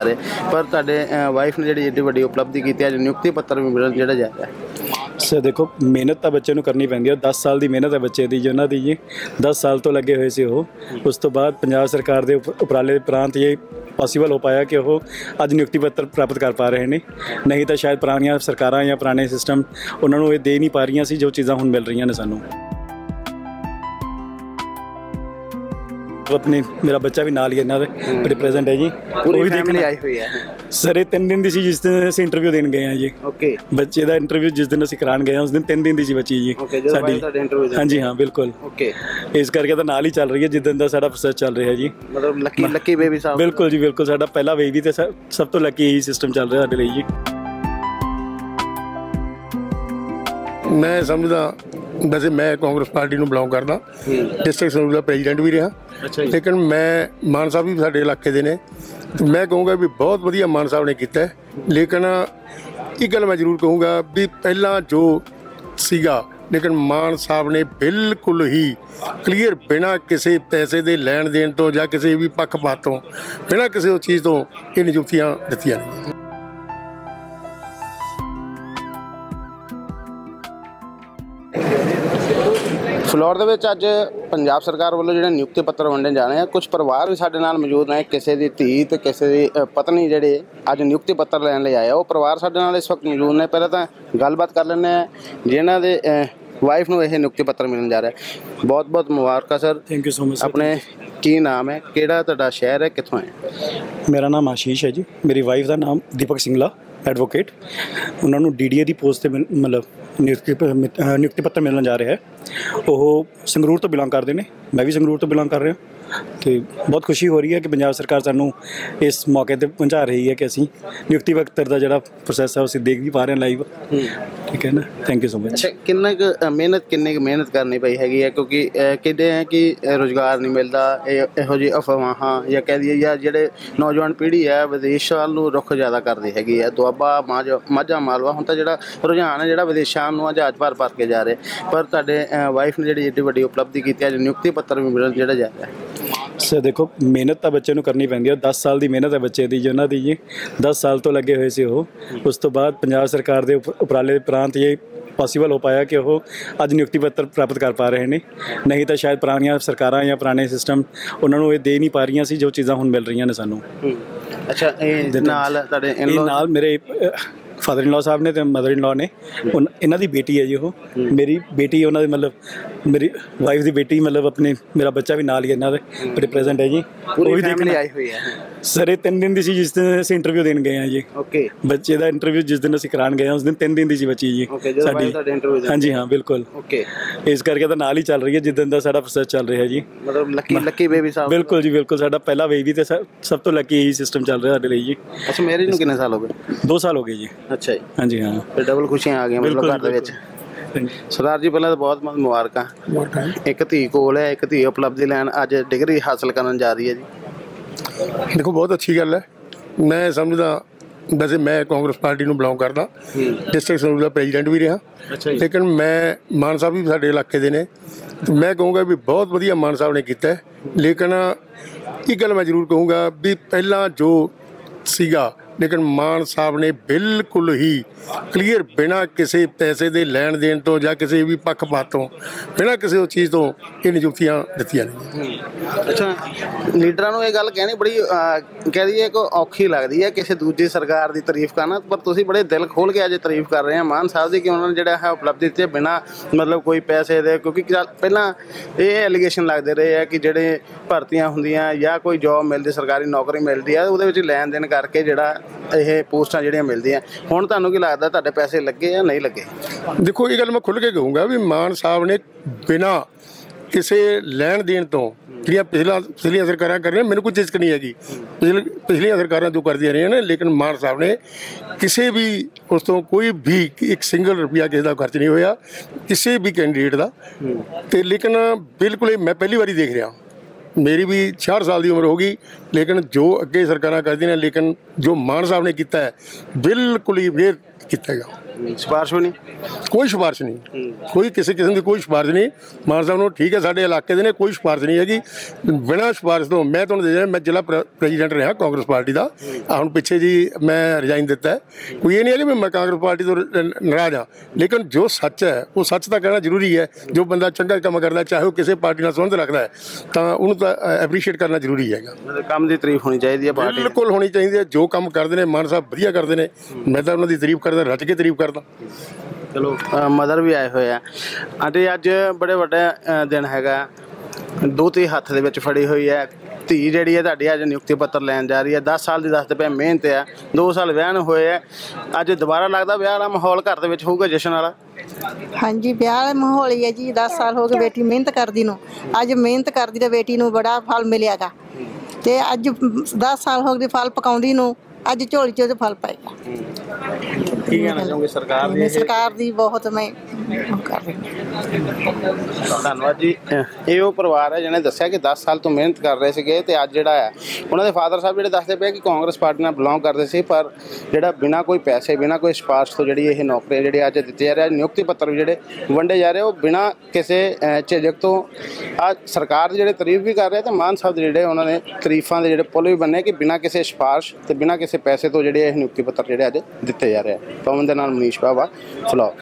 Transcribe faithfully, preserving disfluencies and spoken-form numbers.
पर तुहाडे वाइफ ने जिहड़ी एड्डी वड्डी उपलब्धि की अज नियुक्ति पत्र भी मिलन जिहड़ा जा रहा है। सर देखो मेहनत तो बच्चे करनी पैंदी है। दस साल की मेहनत है बच्चे की जी उन्होंने जी दस साल तो लगे हुए थे वो। उस तो बाद पंजाब सरकार के उपराले उपरांत ये पॉसीबल हो पाया कि वो अज नियुक्ति पत्र प्राप्त कर पा रहे हैं। नहीं तो शायद पुरानियां सरकारां या पुराने सिस्टम उन्होंने ये दे नहीं पा रही सी जो चीज़ां हुण मिल रही ने सानू। अपने मेरा बच्चा भी नाल ही इन्हां दे प्रेजेंट है जी। पूरी फैमिली आई हुई है सर। ये तीन दिन की सी जिस दिन असीं इंटरव्यू देन गए हैं जी। ओके बच्चे का इंटरव्यू जिस दिन असीं करान गए हैं उस दिन तीन दिन की सी बच्ची जी साडी। हाँ जी हाँ बिल्कुल। ओके इस करके तो नाल ही चल रही है जिस दिन का सारा प्रोसेस चल रहा है जी। मतलब लकी लकी बेबी साहब बिल्कुल जी बिल्कुल। साडा पहला बेबी तो सब तो लकी यही सिस्टम चल रहा है साडे लई जी। मैं समझदा वैसे मैं कांग्रेस पार्टी में बिलोंग करदा, डिस्ट्रिक्ट संगरूर का प्रेजिडेंट भी रहा। लेकिन मैं मान साहब भी साडे इलाके दे ने तो मैं कहूँगा भी बहुत वधिया मान साहब ने किया है। लेकिन एक गल मैं जरूर कहूँगा भी पहला जो सीगा लेकिन मान साहब ने बिल्कुल ही क्लीयर बिना किसी पैसे के लैन देन तो या किसी भी पक्षपात तो बिना किसी चीज़ तो ये नियुक्तियां दित्तियां नहीं। फ्लोर ਦੇ ਅੱਜ पंजाब सरकार ਵੱਲੋਂ ਜਿਹੜੇ ਨਿਯੁਕਤੀ ਪੱਤਰ ਵੰਡੇ ਜਾਣੇ ਆ। ਕੁਝ ਪਰਿਵਾਰ ਵੀ ਸਾਡੇ ਨਾਲ ਮੌਜੂਦ ਨੇ। ਕਿਸੇ ਦੀ ਧੀ ਤੇ ਕਿਸੇ ਦੀ ਪਤਨੀ ਜਿਹੜੇ ਅੱਜ ਨਿਯੁਕਤੀ ਪੱਤਰ ਲੈਣ ਲਈ ਆਏ ਆ ਉਹ ਪਰਿਵਾਰ ਸਾਡੇ ਨਾਲ ਇਸ ਵਕਤ ਮੌਜੂਦ ਨੇ। ਪਹਿਲਾਂ ਤਾਂ ਗੱਲਬਾਤ ਕਰ ਲੈਂਦੇ ਆ ਜਿਨ੍ਹਾਂ ਦੇ ਵਾਈਫ ਨੂੰ ਇਹ ਨਿਯੁਕਤੀ ਪੱਤਰ ਮਿਲਣ ਜਾ ਰਿਹਾ। ਬਹੁਤ ਬਹੁਤ ਮੁਬਾਰਕਾਂ sir. Thank you so much. ਆਪਣੇ ਕੀ ਨਾਮ ਹੈ, ਕਿਹੜਾ ਤੁਹਾਡਾ ਸ਼ਹਿਰ ਹੈ, ਕਿੱਥੋਂ ਹੈ? मेरा नाम आशीष है जी। मेरी वाइफ का नाम दीपक सिंगला एडवोकेट। उन्होंने डी डी ए की पोस्ट से मतलब नियुक्ति नियुक्ति पत्र मिलने जा रहा है। वो संगरूर तो बिलोंग करते हैं, मैं भी संगरूर तो बिलोंग कर रहा। तो बहुत खुशी हो रही है कि पंजाब सरकार सानू इस मौके पर पहुँचा रही है कि असी नियुक्ति पत्र का जो प्रोसैस है उसे देख भी पा रहे हैं लाइव। ठीक है ना। Thank you so much. किन्ना मेहनत किन्नी मेहनत करनी पई हैगी है क्योंकि कहते हैं कि रोज़गार नहीं मिलता, इहो जी अफवाहां या कह दीए या जिहड़े नौजवान पीढ़ी है विदेश वाल नूं रुख ज़्यादा करती हैगी है। दुआबा माझ माझा मालवा हुण तां जिहड़ा रुझान है जिहड़ा विदेशां नूं जहाज भर भर के जा रहे। पर तुहाडे वाइफ ने जिहड़ी एड्डी वड्डी उपलब्धि की अज नियुक्ति पत्र भी मिलन जिहड़ा जा रहा है। सर देखो मेहनत तो बच्चे करनी पैंदी है। दस साल की मेहनत है बच्चे की जी उन्होंने जी दस साल तो लगे हुए थे वो। उस तो बाद पंजाब सरकार के उपराले उपरांत ये पॉसीबल हो पाया कि वो अज नियुक्ति पत्र प्राप्त कर पा रहे हैं। नहीं तो शायद पुरानियां सरकारां या पुराने सिस्टम उन्होंने ये दे नहीं पा रही सी जो चीज़ां हुण मिल रही ने सानू। अच्छा नाल तुहाडे नाल मेरे फादर इन लॉ साहब ने तो मदर इन लॉ ने इन्हों की बेटी है जी। वो मेरी बेटी उन्होंने मतलब मेरी वाइफ की बेटी मतलब अपने मेरा बच्चा भी नाल ही इन्हों दे प्रेजेंट है जी। पूरी फैमिली आई हुई है सर। ये तीन दिन की सी जिस दिन असीं इंटरव्यू देन गए हैं जी। ओके बच्चे का इंटरव्यू जिस दिन असीं करान गए हैं उस दिन तीन दिन की सी बच्ची जी साडी। हाँ जी हाँ बिल्कुल। ओके इस करके तो नाल ही चल रही है जिस दिन का सारा प्रोसैस चल रहा है जी। मतलब लकी लकी बेबी साहब बिल्कुल जी बिल्कुल। साडा पहला बेबी तो सब तो लकी यही सिस्टम चल रहा है साडे लई जी। अच्छा मैरिज नूं कितने साल हो गए? दो साल हो गए जी। अच्छा जी। हाँ जी हाँ फिर डबल खुशियां आ गई मतलब घर दे विच। सरदार जी पहले तो बहुत बहुत मुबारकां। एक धी कोल है, एक धी उपलब्धि लैन अज डिग्री हासिल करन जा रही है जी। देखो बहुत अच्छी गल है। मैं समझदा वैसे मैं कांग्रेस पार्टी में बिलोंग करदा, डिस्ट्रिक्ट संगरूर का प्रेजिडेंट भी रहा। लेकिन मैं मान साहब भी साडे इलाके दे ने तो मैं कहूँगा भी बहुत वधिया मान साहब ने किया है। लेकिन एक गल मैं जरूर कहूँगा भी पहला जो सीगा लेकिन मान साहब ने बिल्कुल ही क्लीयर बिना किसी पैसे के लैन देन तो या किसी भी पक्षपात तो बिना किसी चीज़ तो ये नियुक्तियां दित्तियां नहीं। अच्छा लीडरां नूं ये गल कहनी बड़ी कह दीए कि औखी लगती है किसी दूजी सरकार की तारीफ करना, पर तुसीं बड़े दिल खोल के अज तारीफ कर रहे हैं मान साहब की कि उन्होंने जिहड़ा है उपलब्धि दित्ती बिना मतलब कोई पैसे दे। क्योंकि पहला ये एलीगेशन लगते रहे है कि जिहड़े भर्तियां हुंदियां या कोई जॉब मिलती सरकारी नौकरी मिलती है उहदे विच लैन देन करके जिहड़ा ਇਹ ਪੋਸਟਾਂ ਜਿਹੜੀਆਂ ਮਿਲਦੀਆਂ ਹੁਣ ਤੁਹਾਨੂੰ ਕੀ ਲੱਗਦਾ ਤੁਹਾਡੇ ਪੈਸੇ ਲੱਗੇ ਜਾਂ ਨਹੀਂ ਲੱਗੇ? ਦੇਖੋ ਇਹ ਗੱਲ ਮੈਂ ਖੁੱਲ੍ਹ ਕੇ ਕਹੂੰਗਾ ਵੀ ਮਾਨ ਸਾਹਿਬ ਨੇ ਬਿਨਾ ਕਿਸੇ ਲੈਣ ਦੇਣ ਤੋਂ ਜਿਹੜੀਆਂ ਪਿਛਲਾ ਪਿਛਲੀਆਂ ਸਰਕਾਰਾਂ ਕਰ ਰਹੀਆਂ ਮੈਨੂੰ ਕੋਈ ਚਿਸਕ ਨਹੀਂ ਹੈਗੀ। ਪਿਛਲੇ ਪਿਛਲੀਆਂ ਸਰਕਾਰਾਂ ਜੋ ਕਰਦੀਆਂ ਰਹੀਆਂ ਨੇ ਲੇਕਿਨ ਮਾਨ ਸਾਹਿਬ ਨੇ ਕਿਸੇ ਵੀ ਉਸ ਤੋਂ ਕੋਈ ਵੀ ਇੱਕ ਸਿੰਗਲ ਰੁਪਇਆ ਕਿਸੇ ਦਾ ਖਰਚ ਨਹੀਂ ਹੋਇਆ ਕਿਸੇ ਵੀ ਕੈਂਡੀਡੇਟ ਦਾ। ਤੇ ਲੇਕਿਨ ਬਿਲਕੁਲ ਮੈਂ ਪਹਿਲੀ ਵਾਰੀ ਦੇਖ ਰਿਹਾ। मेरी भी छियाठ साल की उम्र होगी लेकिन जो अगे सरकारां करदियां ने लेकिन जो मान साहब ने किया है बिल्कुल ही वेयर किया। ਸਿਫਾਰਿਸ਼ ਵੀ ਨਹੀਂ? ਕੋਈ ਸਿਫਾਰਿਸ਼ ਨਹੀਂ, ਕੋਈ ਕਿਸੇ ਕਿਸਮ ਦੀ ਕੋਈ ਸਿਫਾਰਿਸ਼ ਨਹੀਂ। ਮਾਨ ਸਾਹਿਬ ਨੂੰ ਠੀਕ ਹੈ, ਸਾਡੇ ਇਲਾਕੇ ਦੇ ਨੇ, ਕੋਈ ਸਿਫਾਰਿਸ਼ ਨਹੀਂ ਹੈਗੀ। ਬਿਨਾਂ ਸਿਫਾਰਿਸ਼ ਤੋਂ ਮੈਂ ਤੁਹਾਨੂੰ ਦੱਸਿਆ, ਮੈਂ ਜ਼ਿਲ੍ਹਾ ਪ੍ਰ- ਪ੍ਰੈਜ਼ੀਡੈਂਟ ਰਿਹਾ ਕਾਂਗਰਸ ਪਾਰਟੀ ਦਾ। ਆਹ ਹੁਣ ਪਿੱਛੇ ਜੀ ਮੈਂ ਰਿਜ਼ਾਈਨ ਦਿੱਤਾ ਹੈ। ਕੋਈ ਇਹ ਨਹੀਂ ਹੈ ਕਿ ਮੈਂ ਕਾਂਗਰਸ ਪਾਰਟੀ ਤੋਂ ਨ- ਨਾਰਾਜ਼ ਹਾਂ, ਲੇਕਿਨ ਜੋ ਸੱਚ ਹੈ ਉਹ ਸੱਚ ਤਾਂ ਕਹਿਣਾ ਜ਼ਰੂਰੀ ਹੈ। ਜੋ ਬੰਦਾ ਚੰਗਾ ਕੰਮ ਕਰਦਾ, ਚਾਹੇ ਉਹ ਕਿਸੇ ਪਾਰਟੀ ਨਾਲ ਸੰਬੰਧ ਰੱਖਦਾ ਹੈ, ਤਾਂ ਉਹਨੂੰ ਤਾਂ ਐਪਰੀਸ਼ੀਏਟ ਕਰਨਾ ਜ਼ਰੂਰੀ ਹੈਗਾ। ਮਤਲਬ ਕੰਮ ਦੀ ਤਾਰੀਫ ਹੋਣੀ ਚਾਹੀਦੀ ਹੈ ਪਾਰਟੀ ਦੀ। ਬਿਲਕੁਲ ਹੋਣੀ ਚਾਹੀਦੀ ਹੈ। ਜੋ ਕੰਮ ਕਰਦੇ ਨੇ ਮਾਨ ਸਾਹਿਬ ਵਧੀਆ ਕਰਦੇ ਨੇ, ਮੈਂ ਤਾਂ ਉਹਨਾਂ ਦੀ ਤਾਰੀਫ ਕਰਦਾ, ਰੱਜ ਕੇ ਤਾਰੀਫ ਕਰਦਾ। ਚਲੋ ਮਦਰ ਵੀ ਆਏ ਹੋਏ ਆ ਅਤੇ ਅੱਜ ਬੜੇ ਵੱਡਾ ਅ, ਦਿਨ ਹੈਗਾ। ਦੋਹਤੀ ਹੱਥ ਦੇ ਵਿੱਚ ਫੜੀ ਹੋਈ ਹੈ। ਧੀ ਜਿਹੜੀ ਹੈ ਤੁਹਾਡੀ ਅੱਜ ਨਿਯੁਕਤੀ ਪੱਤਰ ਲੈਣ ਜਾ ਰਹੀ ਹੈ। ਦਸ ਸਾਲ ਦੀ ਦੱਸਦੇ ਪਏ ਮਿਹਨਤ ਆ, ਦੋ ਸਾਲ ਵਿਆਹ ਨੂੰ ਹੋਏ ਆ। ਅੱਜ ਦੁਬਾਰਾ ਲੱਗਦਾ ਵਿਆਹ ਵਾਲਾ ਮਾਹੌਲ ਘਰ ਦੇ ਵਿੱਚ ਹੋਊਗਾ, ਜਸ਼ਨ ਵਾਲਾ? ਹਾਂਜੀ, ਵਿਆਹ ਵਾਲਾ ਮਾਹੌਲ ਹੀ ਹੈ ਜੀ। ਦਸ ਸਾਲ ਹੋ ਗਏ ਬੇਟੀ ਮਿਹਨਤ ਕਰਦੀ ਨੂੰ। ਅੱਜ ਮਿਹਨਤ ਕਰਦੀ ਤੇ ਬੇਟੀ ਨੂੰ ਬੜਾ ਫਲ ਮਿਲਿਆਗਾ, ਤੇ ਅੱਜ ਦਸ ਸਾਲ ਹੋ ਗਏ ਫਲ ਪਕਾਉਂਦੀ ਨੂੰ, ਅੱਜ ਝੋਲੀ 'ਚ ਉਹਦੇ ਫਲ ਪਏਗਾ। ਕੀ ਕਹਿਣਾ ਚਾਹੋਗੇ ਸਰਕਾਰ ਦੀ? ਸਰਕਾਰ ਦੀ ਬਹੁਤ ਮੈਂ ਉਹ ਕਰ ਰਹੀ ਹਾਂ। ਧੰਨਵਾਦ ਜੀ। ਇਹ ਉਹ ਪਰਿਵਾਰ ਹੈ ਜਿਹਨੇ ਦੱਸਿਆ ਕਿ ਦਸ ਸਾਲ ਤੋਂ ਮਿਹਨਤ ਕਰ ਰਹੇ ਸੀਗੇ ਤੇ ਅੱਜ ਜਿਹੜਾ ਹੈ ਉਹਨਾਂ ਦੇ ਫਾਦਰ ਸਾਹਿਬ ਜਿਹੜੇ ਦੱਸਦੇ ਪਏ ਕਿ ਕਾਂਗਰਸ ਪਾਰਟੀ ਨਾਲ ਬਿਲੋਂਗ ਕਰਦੇ ਸੀ, ਪਰ ਜਿਹੜਾ ਬਿਨਾਂ ਕੋਈ ਪੈਸੇ, ਬਿਨਾਂ ਕੋਈ ਸਿਫਾਰਿਸ਼ ਤੋਂ ਜਿਹੜੀ ਇਹ ਨੌਕਰੀਆਂ ਜਿਹੜੇ ਅੱਜ ਦਿੱਤੇ ਜਾ ਰਹੇ, ਨਿਯੁਕਤੀ ਪੱਤਰ ਵੀ ਜਿਹੜੇ ਵੰਡੇ ਜਾ ਰਹੇ, ਉਹ ਬਿਨਾਂ ਕਿਸੇ ਅ, ਝਿਜਕ ਤੋਂ ਆ ਸਰਕਾਰ ਦੀ ਜਿਹੜੇ ਤਾਰੀਫ ਵੀ ਕਰ ਰਹੇ ਤੇ ਮਾਨ ਸਾਹਿਬ ਦੇ ਜਿਹੜੇ ਉਹਨਾਂ ਨੇ ਤਾਰੀਫਾਂ ਦੇ ਜਿਹੜੇ ਪੁੱਲ ਵੀ ਬੰਨੇ ਕਿ ਬਿਨਾਂ ਕਿਸੇ ਸਿਫਾਰਿਸ਼ ਤੇ ਬਿਨਾਂ ਕਿਸੇ ਪੈਸੇ ਤੋਂ ਜਿਹੜੇ ਇਹ ਨਿਯੁਕਤੀ ਪੱਤਰ ਜਿਹੜੇ ਅੱਜ ਦਿੱਤੇ ਜਾ ਰਹੇ ਆ। ਪਵਨ ਦੇ ਨਾਲ ਮਨੀਸ਼ ਬਾਵਾ, ਫਲੋਰ।